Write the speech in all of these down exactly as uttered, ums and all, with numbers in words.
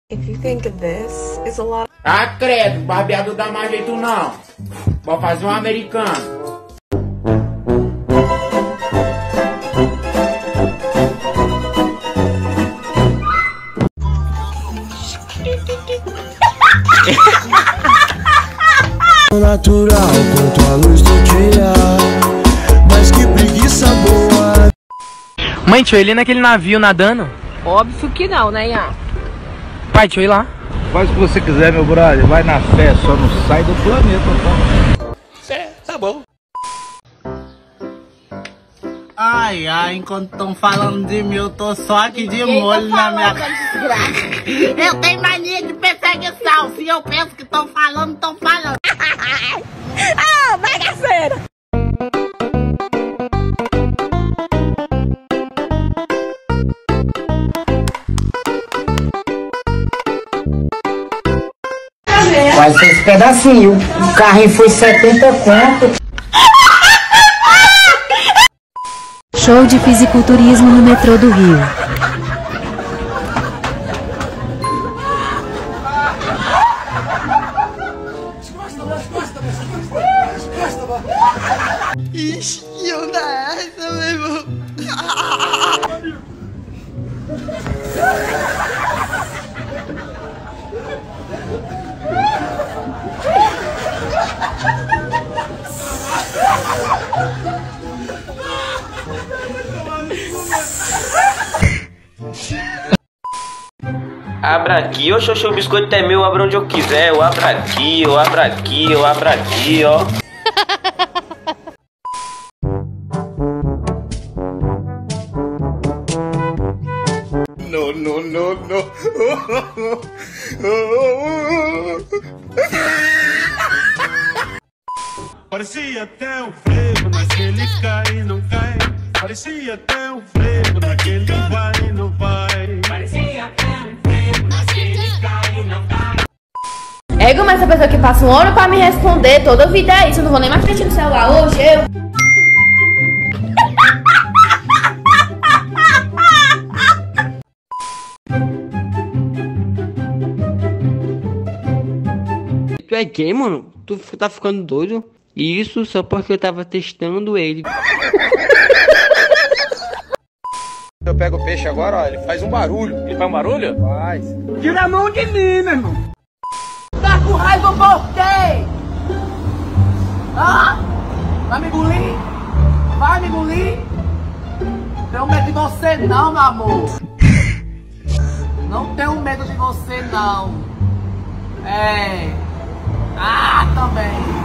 If you think of this, it's a lot. Ah, credo, barbeado dá mais jeito não. Vou fazer um americano. Natural quanto a luz do dia, mas que preguiça boa. Mãe, deixa eu ir ali naquele navio nadando. Óbvio que não, né, Ian? Pai, deixa eu ir lá. Faz o que você quiser, meu brother. Vai na fé, só não sai do planeta, tá? É, tá bom. Ai, ai, enquanto estão falando de mim, eu tô só aqui de molho na minha cara. Eu tenho mania de perseguição. Se eu penso que estão falando, estão falando. Ah, bagaceira! Vai ser esse pedacinho. O carrinho foi setenta conto. Show de fisiculturismo no metrô do Rio. Ixi, eu da essa, meu irmão. Abra aqui, ô xoxô, o biscoito é meu, abra onde eu quiser. Eu abro aqui, eu abro aqui, eu abro aqui, ó. No, no, no, no. Parecia até um frevo naquele cai e não cai. Parecia até um frevo naquele vai e não vai. Parecia até um frevo naquele cai e não cai. É como essa pessoa que passa um ano pra me responder toda a vida é isso. Eu não vou nem mais mexer no celular hoje, eu. Tu é gay, mano? Tu tá ficando doido? Isso só porque eu tava testando ele. Eu pego o peixe agora, ó, ele faz um barulho. Ele faz um barulho? Faz. Tira a mão de mim, meu irmão. Tá com raiva por quê? Ah? Vai me engolir? Vai me engolir? Tenho medo de você não, meu amor. Não tenho medo de você não. É. Ah, também.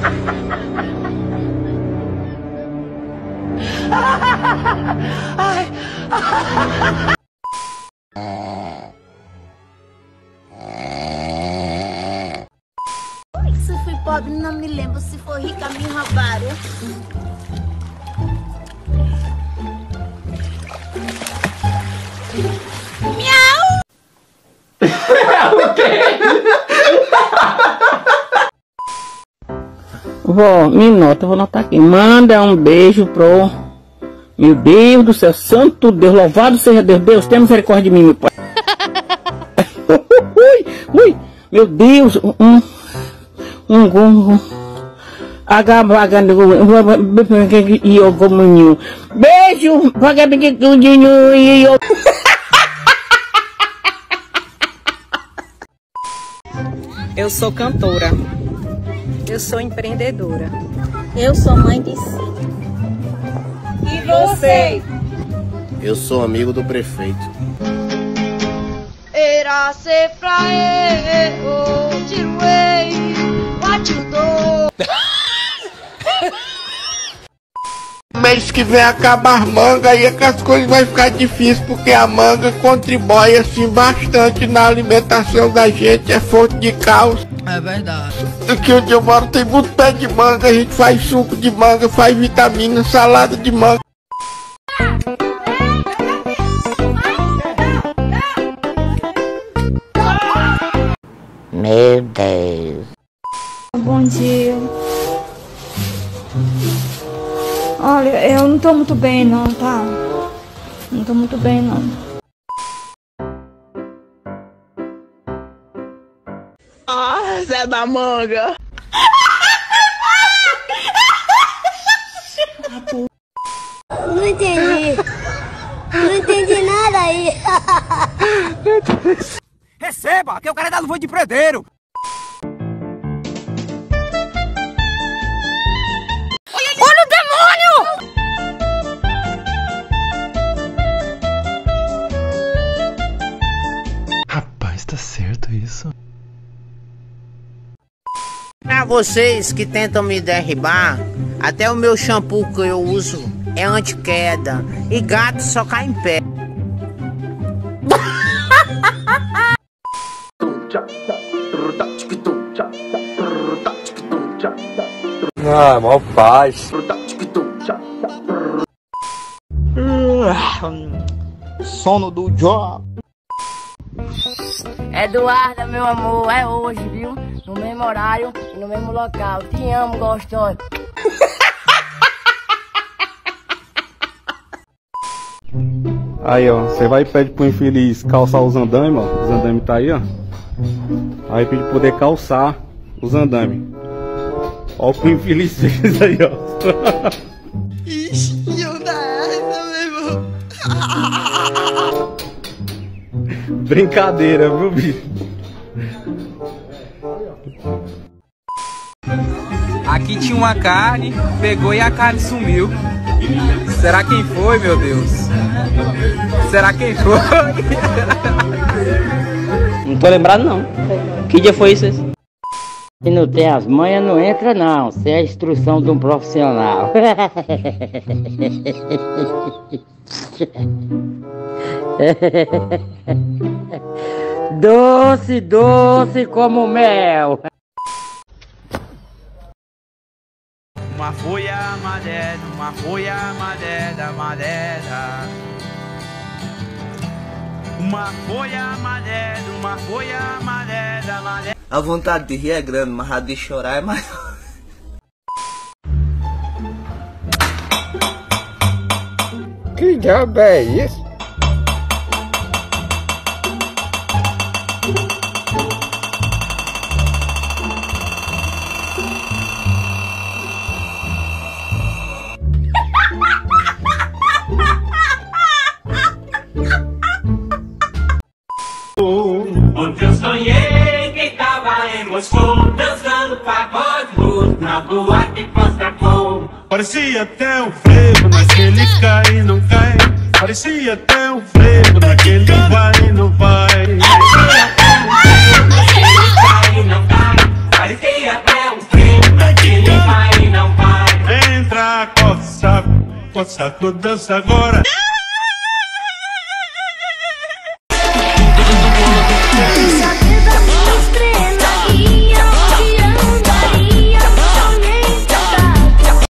Ai. Se fui pobre, não me lembro. Se for rica, me roubaram. Miau! O quê? Vó, me nota, vou notar aqui. Manda um beijo pro... Meu Deus do céu, santo Deus, louvado seja Deus. Deus, tenha misericórdia de mim, meu pai. Ui, ui, meu Deus. Um... Um... um beijo, vagabundinho. Eu sou cantora. Eu sou empreendedora. Eu sou mãe de cinco. E você? Eu sou amigo do prefeito. Era ser pra eu, tiruei, watidou. Mês que vem acabar manga e é que as coisas vai ficar difíceis porque a manga contribui assim bastante na alimentação da gente, é fonte de cálcio. É verdade. Aqui onde eu moro tem muito pé de manga, a gente faz suco de manga, faz vitamina, salada de manga. Meu Deus. Bom dia. Olha, eu não tô muito bem não, tá? Não tô muito bem não. Ah, Zé da Manga. Não entendi. Não entendi nada aí. Receba, que o cara é da luva de predeiro. Olha o demônio! Rapaz, tá certo isso? Pra vocês que tentam me derribar, até o meu shampoo que eu uso é anti-queda. E gato só cai em pé. Ah, mó paz. Sono do job. Eduarda, meu amor, é hoje, viu? No mesmo horário e no mesmo local. Te amo, gostoso. Aí, ó, você vai e pede pro infeliz calçar os andames, ó. Os andames tá aí, ó. Aí pede pra poder calçar os andames. Ó o que o infeliz fez aí, ó. Ixi, eu da essa, meu irmão. Brincadeira, viu, bicho? Aqui tinha uma carne, pegou e a carne sumiu. Será quem foi, meu Deus? Será quem foi? Não tô lembrado não. Que dia foi isso? Se não tem as manhas, não entra não. Se é a instrução de um profissional. Doce, doce como mel. Uma folha madera, uma folha madera, madera. Uma folha madera, uma folha madera, madera. A vontade de rir é grande, mas a de chorar é maior. Que diabo é isso? Onde eu sonhei, quem tava em Moscou, dançando pagode na boate Costa-Cor. Parecia até um frevo naquele cai e não cai. Parecia até um frevo naquele vai e não vai. Parecia até um frevo naquele cai e não cai. Parecia até um frevo naquele vai e não vai. Entra, coça, coça, dança agora.